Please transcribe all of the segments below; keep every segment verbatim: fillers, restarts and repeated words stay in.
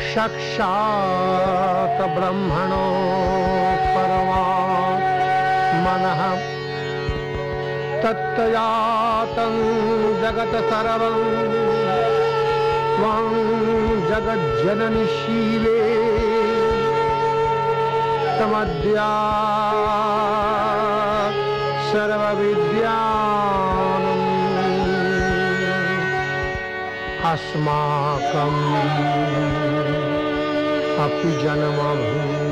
साक्षात् ब्रह्मणो परमात्मनः तत्तयातं जगत् सर्वं त्वं जगज्जननी शीले तमद्या सर्वविद्यानम् अस्माकम् अपि जन्मभूमिः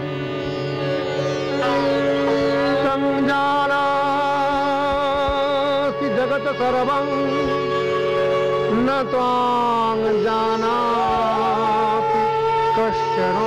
संजानासि जगत् सर्वं न त्वां जानाति कश्चन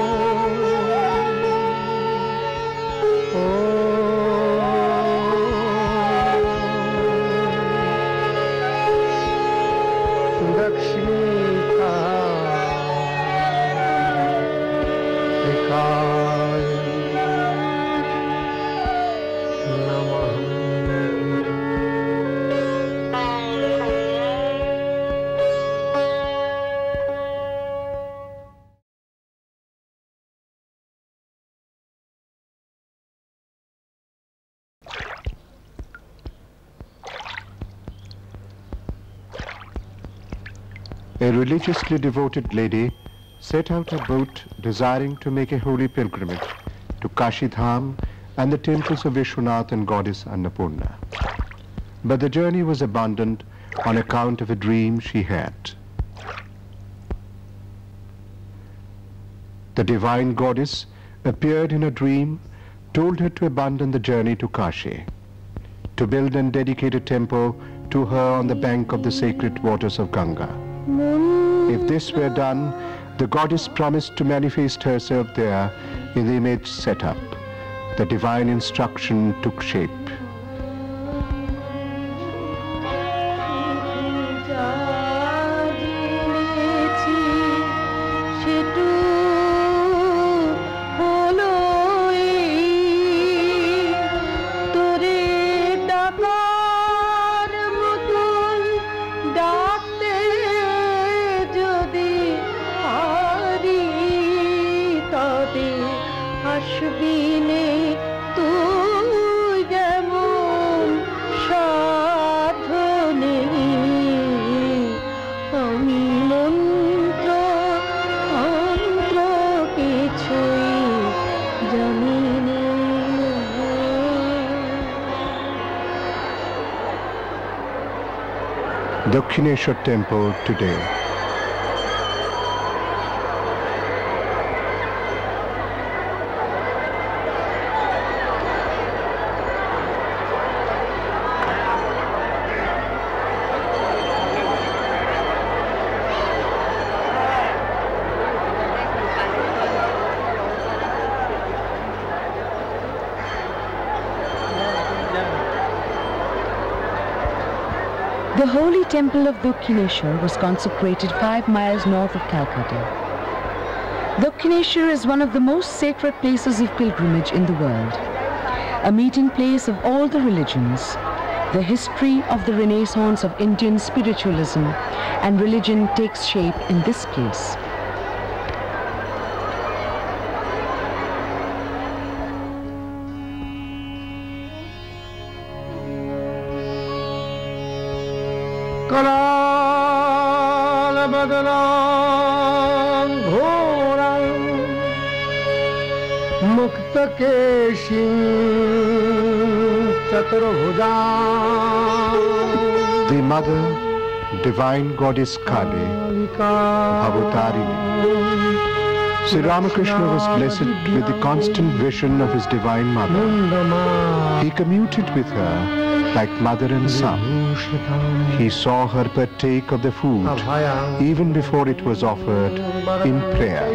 A religiously devoted lady set out her boat desiring to make a holy pilgrimage to Kashi Dham and the temples of Vishwanath and goddess Annapurna. But the journey was abandoned on account of a dream she had. The divine goddess appeared in a dream, told her to abandon the journey to Kashi, to build and dedicate a temple to her on the bank of the sacred waters of Ganga. If this were done, the goddess promised to manifest herself there in the image set up. The divine instruction took shape. Dakshineshwar Temple today. The holy temple of Dakshineshwar was consecrated five miles north of Calcutta. Dakshineshwar is one of the most sacred places of pilgrimage in the world, a meeting place of all the religions. The history of the Renaissance of Indian spiritualism and religion takes shape in this place. कराल बदनां घोरं मुक्त केशिं चतुर्भुजां. The mother, divine goddess Kali, Bhavatarini. Sri Ramakrishna was blessed with the constant vision of his divine mother. He commuted with her like mother and son. He saw her partake of the food even before it was offered in prayer.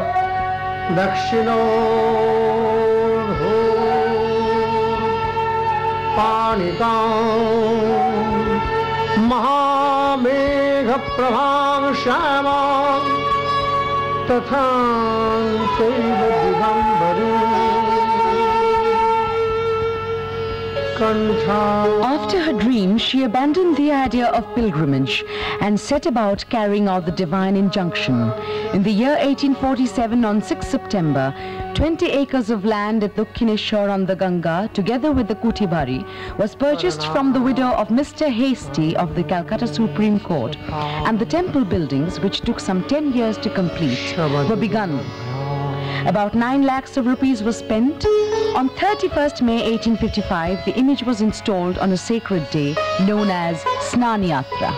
Mahamegha prabham shyamam tatham saiva digambaram After her dream, she abandoned the idea of pilgrimage and set about carrying out the divine injunction. In the year eighteen forty-seven, on sixth September, twenty acres of land at Dakshineshwar on the Ganga, together with the Kutibari, was purchased from the widow of Mister Hasty of the Calcutta Supreme Court, and the temple buildings, which took some ten years to complete, were begun. About nine lakhs of rupees were spent. On thirty-first May eighteen fifty-five, the image was installed on a sacred day known as Snan Yatra.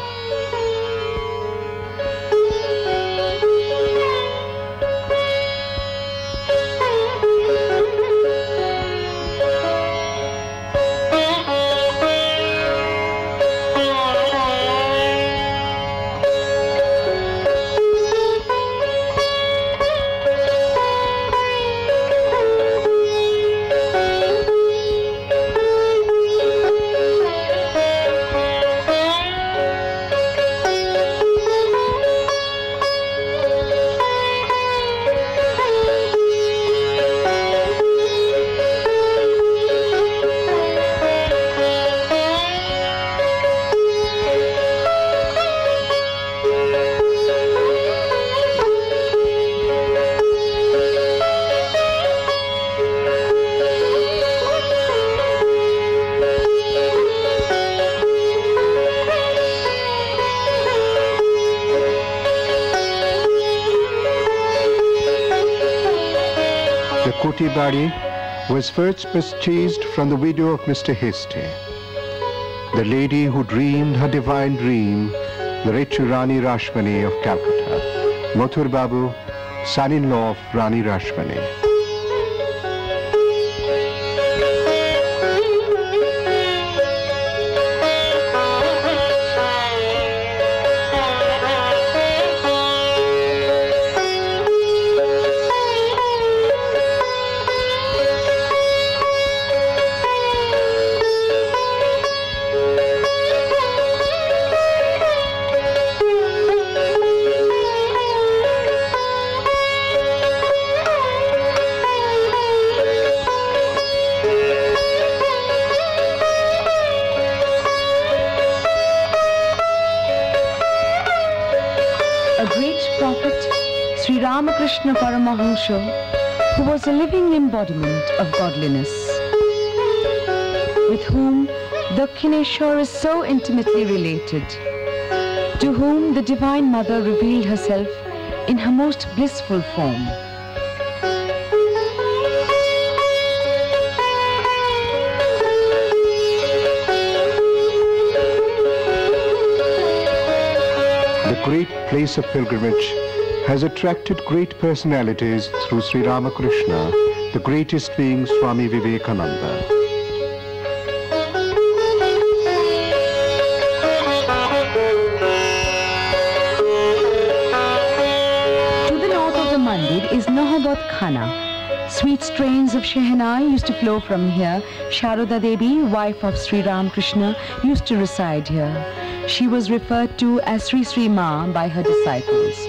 Kutibari was first purchased from the widow of Mister Hasty, the lady who dreamed her divine dream, the rich Rani Rashmani of Calcutta, Mathur Babu, son-in-law of Rani Rashmani. Ramakrishna Paramahamsa, who was a living embodiment of godliness, with whom Dakshineshwar is so intimately related, to whom the Divine Mother revealed herself in her most blissful form. The great place of pilgrimage has attracted great personalities through Sri Ramakrishna, the greatest being Swami Vivekananda. To the north of the mandir is Nahabat Khana. Sweet strains of Shehnai used to flow from here. Sharoda Devi, wife of Sri Ramakrishna, used to reside here. She was referred to as Sri Sri Ma by her disciples.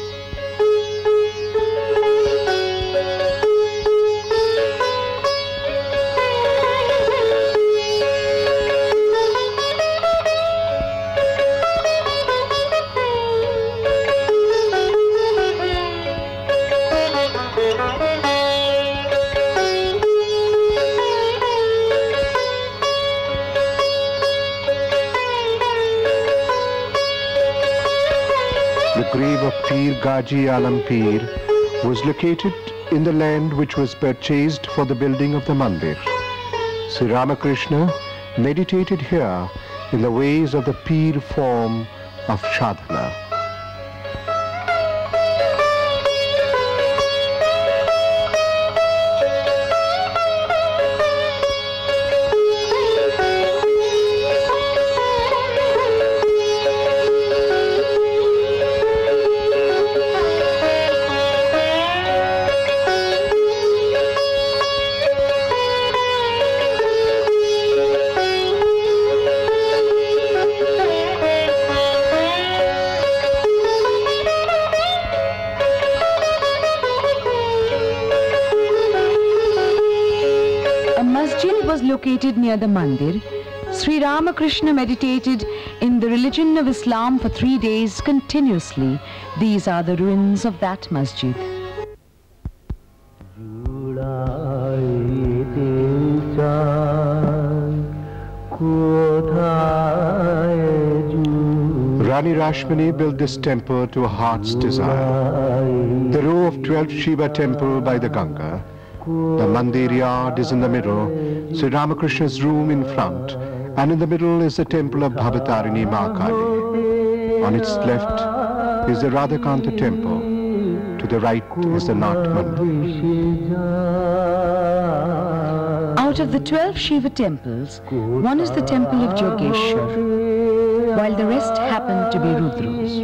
The grave of Pir Gaji Alam Pir was located in the land which was purchased for the building of the mandir. Sri Ramakrishna meditated here in the ways of the Pir form of sadhana. was located near the mandir, Sri Ramakrishna meditated in the religion of Islam for three days continuously. These are the ruins of that masjid. Rani Rashmani built this temple to her heart's desire. The row of twelve Shiva temple by the Ganga. The Mandir yard is in the middle, Sri Ramakrishna's room in front, and in the middle is the temple of Bhavatarini Ma Kali. On its left is the Radhakanta temple. To the right is the Nath Mandir. Out of the twelve Shiva temples, one is the temple of Jogeshwar, while the rest happen to be Rudras.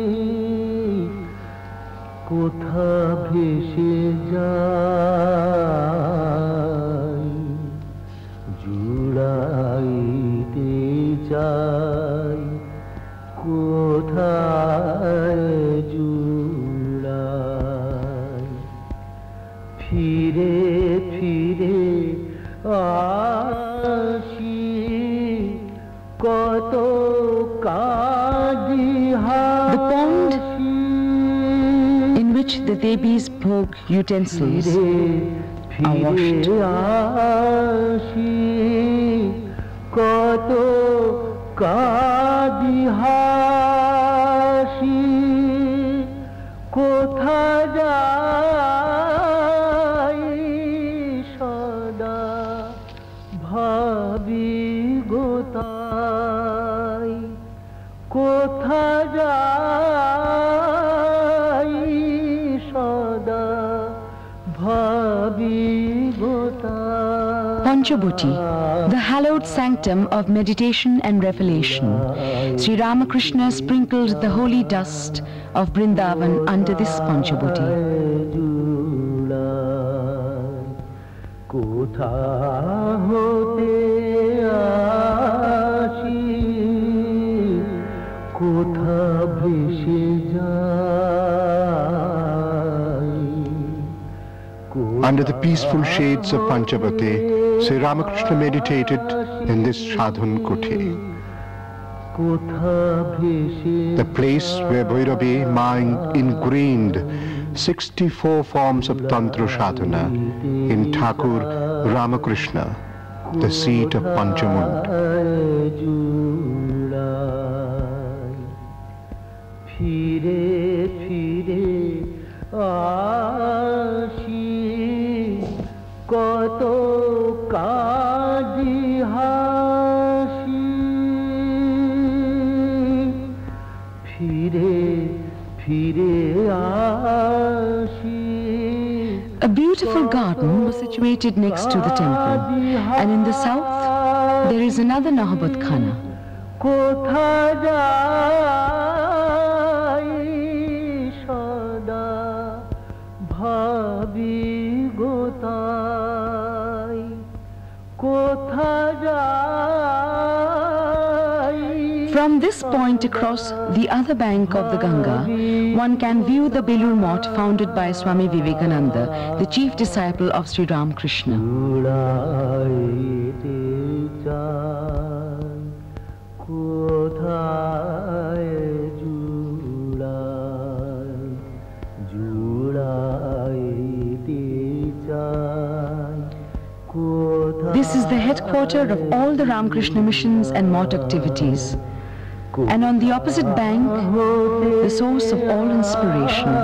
The pond in which the Devi's bhog utensils are washed Panchabhuti, the hallowed sanctum of meditation and revelation. Sri Ramakrishna sprinkled the holy dust of Vrindavan under this Panchabhuti. Under the peaceful shades of Panchabhuti, Sri Ramakrishna meditated in this Sadhun Kuti, the place where Bhairavi Ma ingrained sixty-four forms of Tantra Sadhana in Thakur Ramakrishna, the seat of Panchamund. A beautiful garden was situated next to the temple, and in the south there is another Nahabat Khana. From this point across the other bank of the Ganga, one can view the Belur Math founded by Swami Vivekananda, the chief disciple of Sri Ramakrishna. This is the headquarters of all the Ramakrishna missions and Math activities. And on the opposite bank, the source of all inspiration.